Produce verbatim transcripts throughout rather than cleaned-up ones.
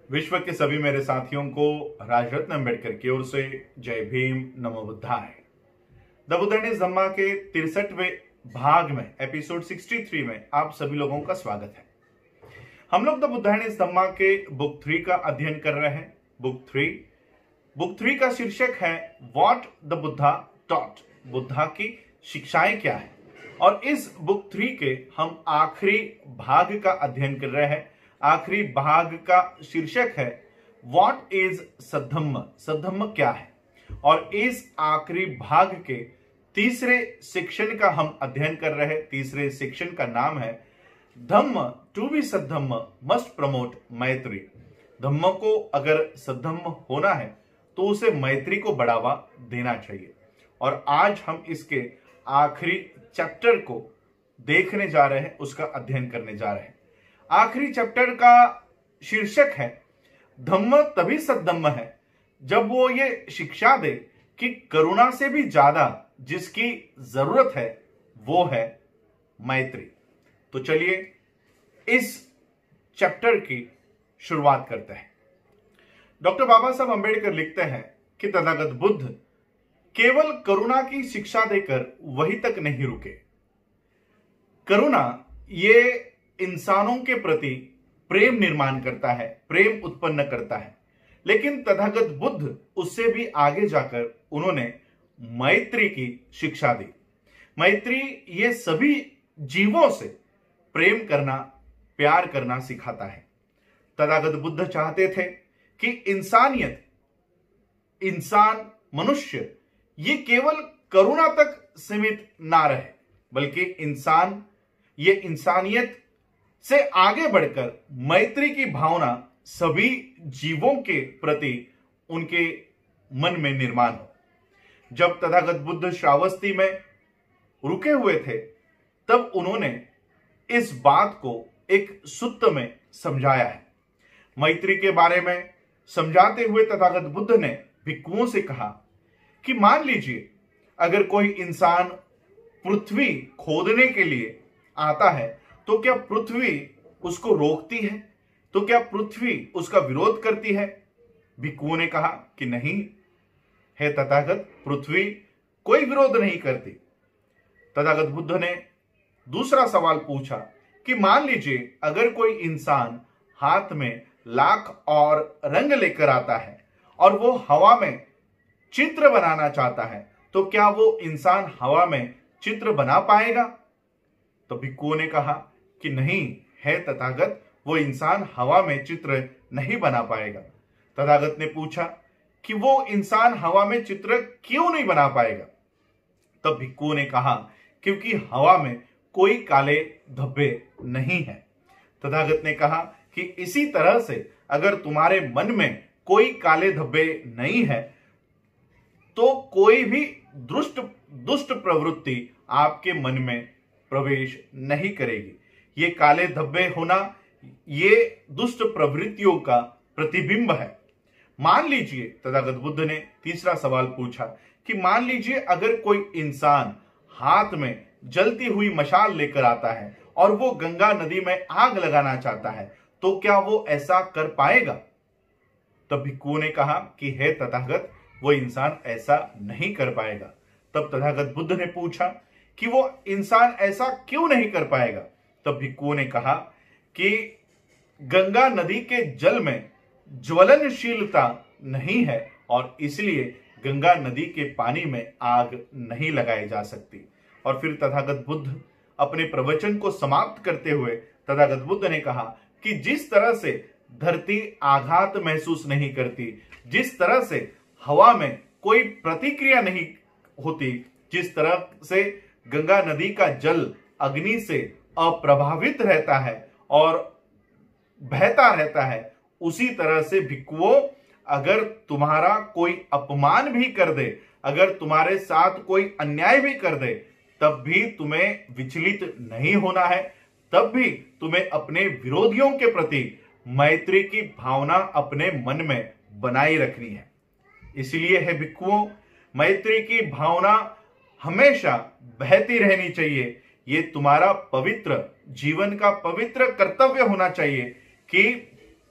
विश्व के सभी मेरे साथियों को राजरत्न अम्बेडकर की ओर से जय भीम, नमो बुद्धाय। द बुद्ध इज धम्मा के तिरसठवें भाग में एपिसोड तिरसठ में आप सभी लोगों का स्वागत है। हम लोग द बुद्ध इज धम्मा के बुक थ्री का अध्ययन कर रहे हैं। बुक थ्री बुक थ्री का शीर्षक है what the Buddha taught, Buddha की शिक्षाएं क्या है। और इस बुक थ्री के हम आखिरी भाग का अध्ययन कर रहे हैं। आखिरी भाग का शीर्षक है व्हाट इज सद्धम्म, सद्धम्म क्या है। और इस आखिरी भाग के तीसरे सेक्शन का हम अध्ययन कर रहे हैं। तीसरे सेक्शन का नाम है Dhamma to be Saddhamma must promote Maitri. Dhamma को अगर सद्धम्म होना है तो उसे मैत्री को बढ़ावा देना चाहिए। और आज हम इसके आखिरी चैप्टर को देखने जा रहे हैं, उसका अध्ययन करने जा रहे हैं। आखिरी चैप्टर का शीर्षक है धम्म तभी सद्धम्म है जब वो ये शिक्षा दे कि करुणा से भी ज्यादा जिसकी जरूरत है वो है मैत्री। तो चलिए इस चैप्टर की शुरुआत करते हैं। डॉक्टर बाबा साहब अम्बेडकर लिखते हैं कि तथागत बुद्ध केवल करुणा की शिक्षा देकर वहीं तक नहीं रुके। करुणा ये इंसानों के प्रति प्रेम निर्माण करता है, प्रेम उत्पन्न करता है, लेकिन तथागत बुद्ध उससे भी आगे जाकर उन्होंने मैत्री की शिक्षा दी। मैत्री ये सभी जीवों से प्रेम करना, प्यार करना सिखाता है। तथागत बुद्ध चाहते थे कि इंसानियत, इंसान, मनुष्य ये केवल करुणा तक सीमित ना रहे, बल्कि इंसान ये इंसानियत से आगे बढ़कर मैत्री की भावना सभी जीवों के प्रति उनके मन में निर्माण हो। जब तथागत बुद्ध श्रावस्ती में रुके हुए थे तब उन्होंने इस बात को एक सूत्र में समझाया है। मैत्री के बारे में समझाते हुए तथागत बुद्ध ने भिक्षुओं से कहा कि मान लीजिए अगर कोई इंसान पृथ्वी खोदने के लिए आता है तो क्या पृथ्वी उसको रोकती है? तो क्या पृथ्वी उसका विरोध करती है? भिक्षुओं ने कहा कि नहीं है तथागत, पृथ्वी कोई विरोध नहीं करती। तथागत बुद्ध ने दूसरा सवाल पूछा कि मान लीजिए अगर कोई इंसान हाथ में लाख और रंग लेकर आता है और वो हवा में चित्र बनाना चाहता है तो क्या वो इंसान हवा में चित्र बना पाएगा? तो भिक्षुओं ने कहा कि नहीं है तथागत, वो इंसान हवा में चित्र नहीं बना पाएगा। तथागत ने पूछा कि वो इंसान हवा में चित्र क्यों नहीं बना पाएगा? तब भिक्षुओं ने कहा क्योंकि हवा में कोई काले धब्बे नहीं है। तथागत ने कहा कि इसी तरह से अगर तुम्हारे मन में कोई काले धब्बे नहीं है तो कोई भी दुष्ट दुष्ट प्रवृत्ति आपके मन में प्रवेश नहीं करेगी। ये काले धब्बे होना ये दुष्ट प्रवृत्तियों का प्रतिबिंब है। मान लीजिए, तथागत बुद्ध ने तीसरा सवाल पूछा कि मान लीजिए अगर कोई इंसान हाथ में जलती हुई मशाल लेकर आता है और वो गंगा नदी में आग लगाना चाहता है तो क्या वो ऐसा कर पाएगा? तब भिक्षुओं ने कहा कि हे तथागत, वो इंसान ऐसा नहीं कर पाएगा। तब तथागत बुद्ध ने पूछा कि वो इंसान ऐसा क्यों नहीं कर पाएगा? तब भिक्षुओं ने कहा कि गंगा नदी के जल में ज्वलनशीलता नहीं है और इसलिए गंगा नदी के पानी में आग नहीं लगाई जा सकती। और फिर तथागत बुद्ध अपने प्रवचन को समाप्त करते हुए तथागत बुद्ध ने कहा कि जिस तरह से धरती आघात महसूस नहीं करती, जिस तरह से हवा में कोई प्रतिक्रिया नहीं होती, जिस तरह से गंगा नदी का जल अग्नि से अप्रभावित रहता है और बहता रहता है, उसी तरह से भिक्षुओं अगर तुम्हारा कोई अपमान भी कर दे, अगर तुम्हारे साथ कोई अन्याय भी कर दे, तब भी तुम्हें विचलित नहीं होना है। तब भी तुम्हें अपने विरोधियों के प्रति मैत्री की भावना अपने मन में बनाई रखनी है। इसलिए है भिक्षुओं, मैत्री की भावना हमेशा बहती रहनी चाहिए। ये तुम्हारा पवित्र जीवन का पवित्र कर्तव्य होना चाहिए कि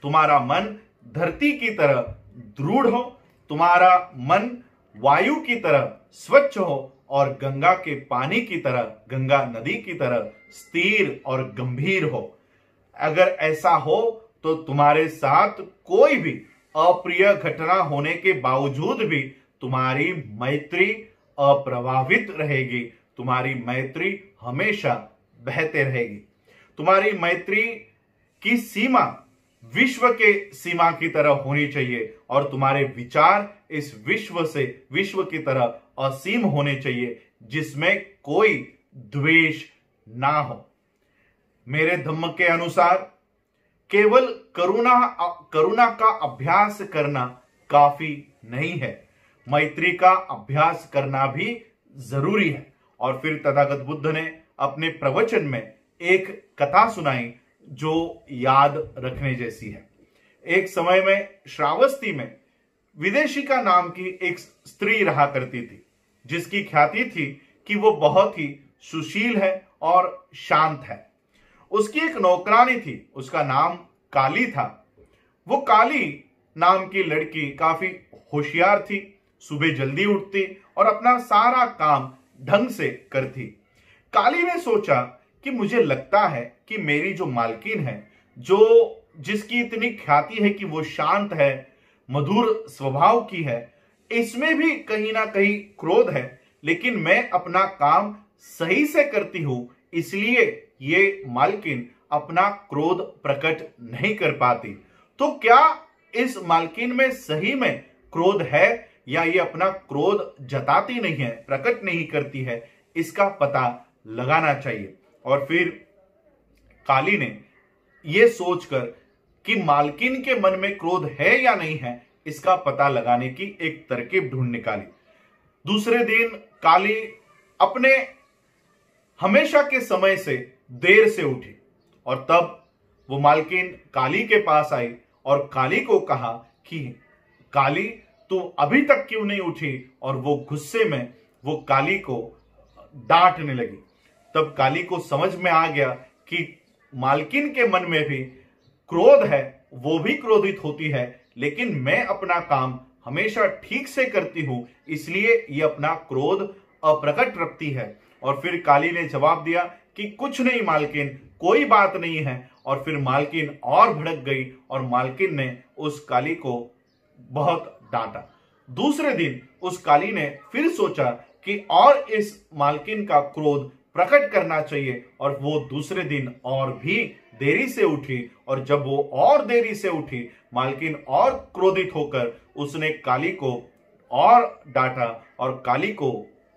तुम्हारा मन धरती की तरह दृढ़ हो, तुम्हारा मन वायु की तरह स्वच्छ हो और गंगा के पानी की तरह, गंगा नदी की तरह स्थिर और गंभीर हो। अगर ऐसा हो तो तुम्हारे साथ कोई भी अप्रिय घटना होने के बावजूद भी तुम्हारी मैत्री अप्रभावित रहेगी, तुम्हारी मैत्री हमेशा बहते रहेगी। तुम्हारी मैत्री की सीमा विश्व के सीमा की तरह होनी चाहिए और तुम्हारे विचार इस विश्व से विश्व की तरह असीम होने चाहिए, जिसमें कोई द्वेष ना हो। मेरे धम्म के अनुसार केवल करुणा करुणा का अभ्यास करना काफी नहीं है, मैत्री का अभ्यास करना भी जरूरी है। और फिर तथागत बुद्ध ने अपने प्रवचन में एक कथा सुनाई जो याद रखने जैसी है। एक समय में श्रावस्ती में विदेशिका नाम की एक स्त्री रहा करती थी, जिसकी ख्याति थी कि वो बहुत ही सुशील है और शांत है। उसकी एक नौकरानी थी, उसका नाम काली था। वो काली नाम की लड़की काफी होशियार थी, सुबह जल्दी उठती और अपना सारा काम ढंग से करती। काली ने सोचा कि मुझे लगता है कि मेरी जो मालकिन है, जो जिसकी इतनी ख्याति है कि वो शांत है, मधुर स्वभाव की है, इसमें भी कहीं ना कहीं क्रोध है, लेकिन मैं अपना काम सही से करती हूं, इसलिए ये मालकिन अपना क्रोध प्रकट नहीं कर पाती। तो क्या इस मालकिन में सही में क्रोध है या ये अपना क्रोध जताती नहीं है, प्रकट नहीं करती है, इसका पता लगाना चाहिए। और फिर काली ने यह सोचकर कि मालकिन के मन में क्रोध है या नहीं है, इसका पता लगाने की एक तरकीब ढूंढ निकाली। दूसरे दिन काली अपने हमेशा के समय से देर से उठी और तब वो मालकिन काली के पास आई और काली को कहा कि काली, तू अभी तक क्यों नहीं उठी? और वो गुस्से में वो काली को डांटने लगी। तब काली को समझ में आ गया कि मालकिन के मन में भी क्रोध है, वो भी क्रोधित होती है, लेकिन मैं अपना काम हमेशा ठीक से करती हूं, इसलिए ये अपना क्रोध अप्रकट रखती है। और फिर काली ने जवाब दिया कि कुछ नहीं मालकिन, कोई बात नहीं है। और फिर मालकिन और भड़क गई और मालकिन ने उस काली को बहुत डांटा। दूसरे दिन उस काली ने फिर सोचा कि और इस मालकिन का क्रोध प्रकट करना चाहिए और वो दूसरे दिन और भी देरी से उठी। और जब वो और देरी से उठी, मालकिन और क्रोधित होकर उसने काली को और डांटा और काली को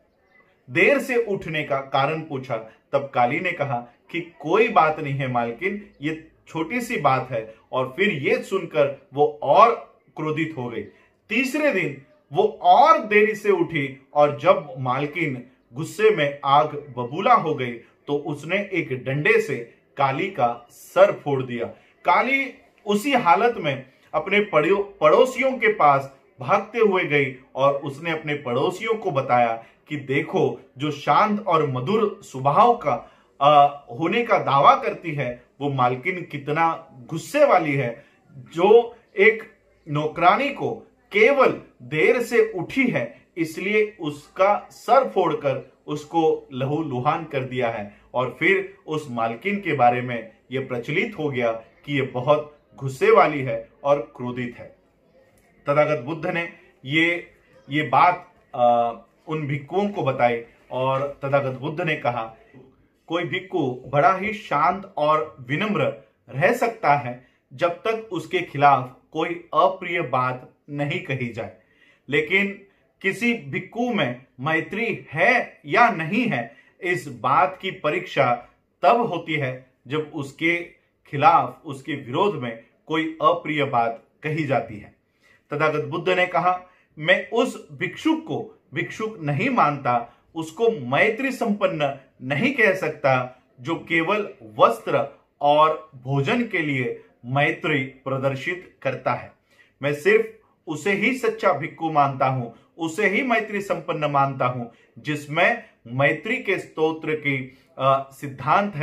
देर से उठने का कारण पूछा। तब काली ने कहा कि कोई बात नहीं है मालकिन, ये छोटी सी बात है। और फिर ये सुनकर वो और क्रोधित हो गई। तीसरे दिन वो और देरी से उठी और जब मालकिन गुस्से में आग बबूला हो गई तो उसने एक डंडे से काली का सर फोड़ दिया। काली उसी हालत में अपने पड़ोसियों के पास भागते हुए गई और उसने अपने पड़ोसियों को बताया कि देखो, जो शांत और मधुर स्वभाव का आ, होने का दावा करती है, वो मालकिन कितना गुस्से वाली है, जो एक नौकरानी को केवल देर से उठी है इसलिए उसका सर फोड़कर उसको लहू लुहान कर दिया है। और फिर उस मालकिन के बारे में यह प्रचलित हो गया कि ये बहुत गुस्से वाली है और क्रोधित है। तथागत बुद्ध ने ये ये बात आ, उन भिक्खुओं को बताई और तथागत बुद्ध ने कहा, कोई भिक्खु बड़ा ही शांत और विनम्र रह सकता है जब तक उसके खिलाफ कोई अप्रिय बात नहीं कही जाए, लेकिन किसी भिक्खु में मैत्री है या नहीं है, इस बात की परीक्षा तब होती है जब उसके खिलाफ, उसके विरोध में कोई अप्रिय बात कही जाती है। तथागत बुद्ध ने कहा, मैं उस भिक्षुक को भिक्षुक नहीं मानता, उसको मैत्री संपन्न नहीं कह सकता जो केवल वस्त्र और भोजन के लिए मैत्री प्रदर्शित करता है। मैं सिर्फ उसे ही सच्चा भिक्खु मानता हूं, उसे ही मैत्री संपन्न मानता हूं जिसमें मैत्री के स्तोत्र की सिद्धांत है,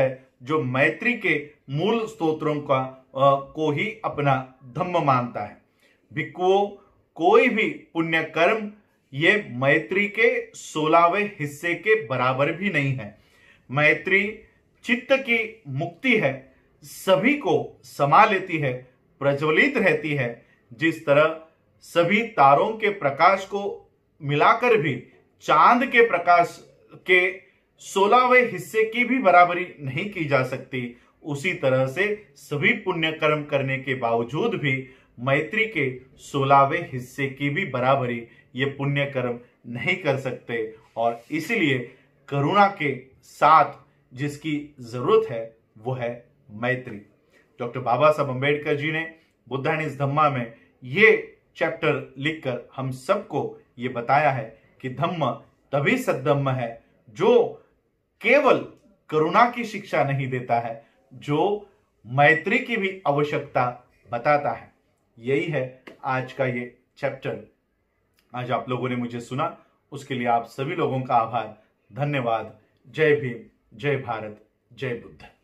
जो मैत्री के मूल स्तोत्रों का आ, को ही अपना धम्म मानता है। भिक्षुओं, कोई भी पुण्य कर्म ये मैत्री के सोलहवें हिस्से के बराबर भी नहीं है। मैत्री चित्त की मुक्ति है, सभी को समा लेती है, प्रज्वलित रहती है। जिस तरह सभी तारों के प्रकाश को मिलाकर भी चांद के प्रकाश के सोलहवें हिस्से की भी बराबरी नहीं की जा सकती, उसी तरह से सभी पुण्य कर्म करने के बावजूद भी मैत्री के सोलहवें हिस्से की भी बराबरी ये पुण्य कर्म नहीं कर सकते। और इसलिए करुणा के साथ जिसकी जरूरत है वो है मैत्री। डॉक्टर बाबा साहब अम्बेडकर जी ने बुद्धानिस धम्मा में ये चैप्टर लिखकर हम सबको ये बताया है कि धम्म तभी सद्धम्म है जो केवल करुणा की शिक्षा नहीं देता है, जो मैत्री की भी आवश्यकता बताता है। यही है आज का ये चैप्टर। आज आप लोगों ने मुझे सुना, उसके लिए आप सभी लोगों का आभार, धन्यवाद। जय भीम, जय भारत, जय बुद्ध।